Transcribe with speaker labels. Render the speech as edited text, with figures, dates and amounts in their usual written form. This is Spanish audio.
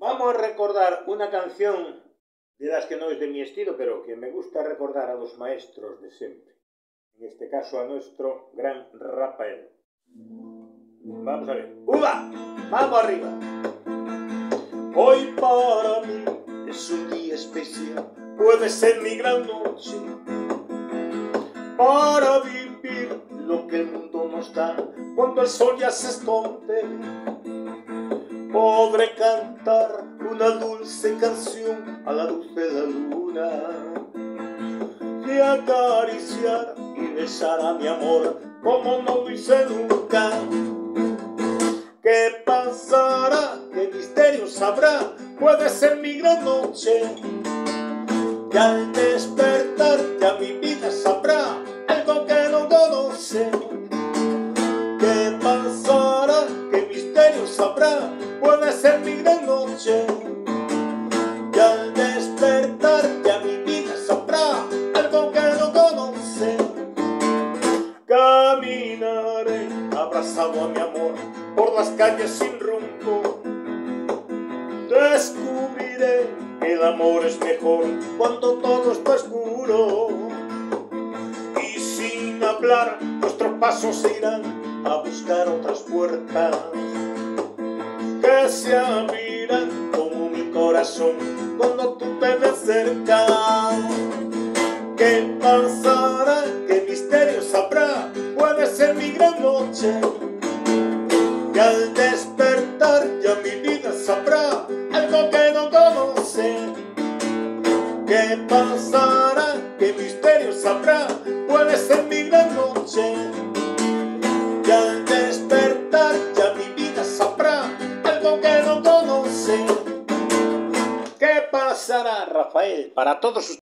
Speaker 1: Vamos a recordar una canción de las que no es de mi estilo, pero que me gusta recordar a los maestros de siempre. En este caso a nuestro gran Rafael. Vamos a ver. ¡Uva! ¡Vamos arriba! Hoy para mí es un día especial, puede ser mi gran noche, para vivir lo que el mundo nos da cuando el sol ya se esconde. Podré cantar una dulce canción a la luz de la luna y acariciar y besar a mi amor como no lo hice nunca. ¿Qué pasará? ¿Qué misterios habrá? Puede ser mi gran noche, y al despertar ya mi vida sabrá algo que no conoce. ¿Qué pasará? ¿Qué misterios habrá? Puede ser mi gran noche, y al despertar ya mi vida sabrá algo que no conoce. Caminaré abrazado a mi amor por las calles sin rumbo. Descubriré que el amor es mejor cuando todo está oscuro. Y sin hablar nuestros pasos se irán a buscar otras puertas que se abrirán como mi corazón cuando tú te ves cerca. ¿Qué pasará? ¿Qué misterios habrá? Puede ser mi gran noche, y al despertar ya mi vida sabrá algo que no conoce. ¿Qué pasará? ¿Qué misterios habrá? Puede ser mi gran noche, y al despertar ya mi vida sabrá algo que no conoce. ¿Qué pasará, Rafael? Para todos ustedes.